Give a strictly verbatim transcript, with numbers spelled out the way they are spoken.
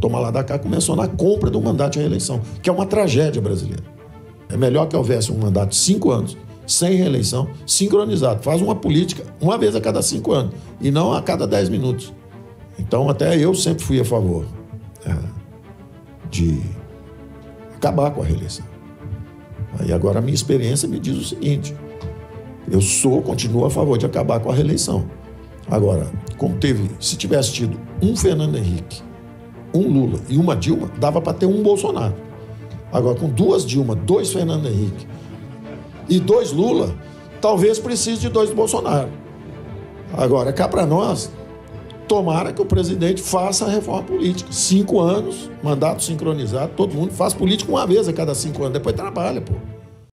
toma lá da cá começou na compra do mandato de reeleição, que é uma tragédia brasileira. É melhor que houvesse um mandato de cinco anos, sem reeleição, sincronizado. Faz uma política uma vez a cada cinco anos, e não a cada dez minutos. Então, até eu sempre fui a favor é, de acabar com a reeleição. E agora a minha experiência me diz o seguinte: eu sou, continuo a favor de acabar com a reeleição. Agora, como teve, se tivesse tido um Fernando Henrique, um Lula e uma Dilma, dava para ter um Bolsonaro. Agora, com duas Dilma, dois Fernando Henrique e dois Lula, talvez precise de dois Bolsonaro. Agora, cá para nós, tomara que o presidente faça a reforma política. Cinco anos, mandato sincronizado, todo mundo faz política uma vez a cada cinco anos, depois trabalha, pô.